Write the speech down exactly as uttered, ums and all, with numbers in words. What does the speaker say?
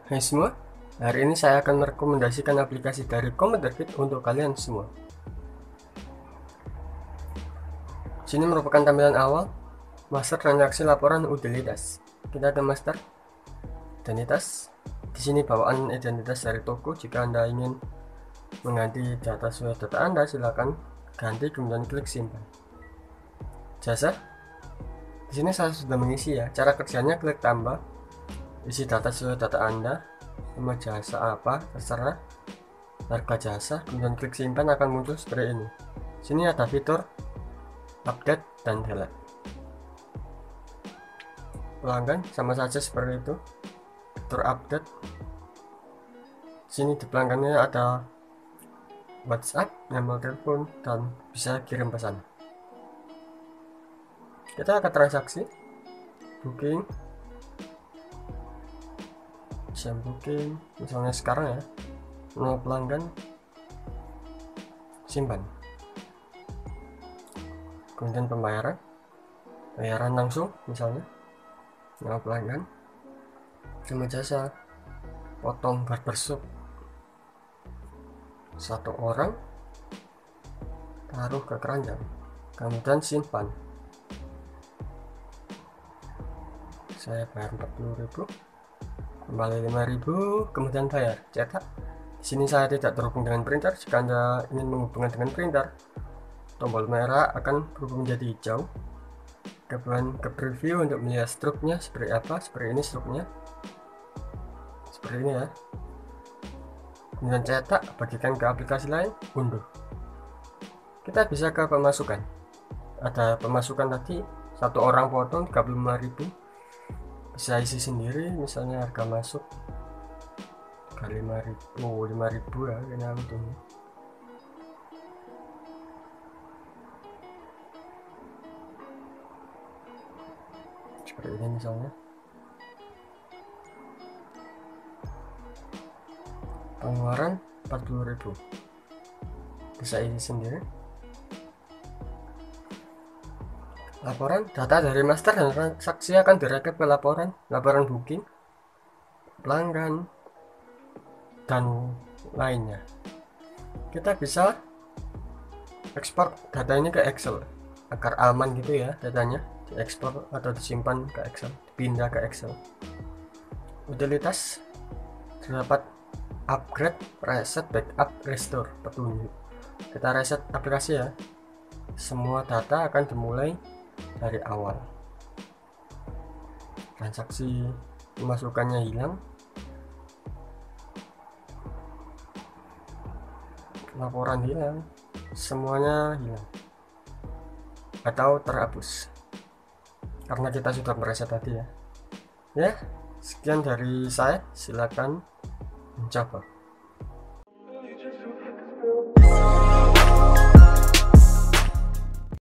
Hai semua, hari ini saya akan merekomendasikan aplikasi dari Komputerkit untuk kalian semua. Sini merupakan tampilan awal, master transaksi laporan utilitas. Kita ke master, identitas. Di sini bawaan identitas dari toko. Jika Anda ingin mengganti data sesuai data Anda, silakan ganti kemudian klik simpan. Jasa. Di sini saya sudah mengisi ya. Cara kerjanya klik tambah, isi data sesuai data Anda, sama jasa apa terserah, harga jasa, kemudian klik simpan akan muncul seperti ini. Sini ada fitur update dan delete. Pelanggan sama saja seperti itu. Fitur update. Sini di pelanggannya ada WhatsApp, nomor telepon, dan bisa kirim pesan. Kita akan transaksi, booking, jam booking, misalnya sekarang ya, nol pelanggan, simpan. Kemudian pembayaran, bayaran langsung misalnya, nol pelanggan, sama jasa, potong barbershop, satu orang, taruh ke keranjang, kemudian simpan. Saya bayar empat puluh ribu, kembali lima ribu, kemudian bayar cetak. Di sini saya tidak terhubung dengan printer. Jika Anda ingin menghubungkan dengan printer, tombol merah akan berubah menjadi hijau. Kemudian ke preview untuk melihat struknya seperti apa. Seperti ini struknya, seperti ini ya. Kemudian cetak, bagikan ke aplikasi lain, unduh. Kita bisa ke pemasukan. Ada pemasukan tadi, satu orang potong tiga puluh lima ribu. Bisa isi sendiri, misalnya harga masuk lima ribu, lima ribu ya, kena untungnya. Seperti ini misalnya. Pengeluaran empat puluh ribu. Bisa isi sendiri. Laporan, data dari master dan transaksi akan direkap ke laporan, laporan booking, pelanggan, dan lainnya. Kita bisa ekspor data ini ke Excel agar aman gitu ya, datanya diekspor atau disimpan ke Excel, dipindah ke Excel. Utilitas terdapat upgrade, reset, backup, restore, petunjuk. Kita reset aplikasi ya, semua data akan dimulai dari awal. Transaksi pemasukannya hilang, laporan hilang, semuanya hilang atau terhapus karena kita sudah mereset tadi ya. Ya, sekian dari saya, silakan mencoba.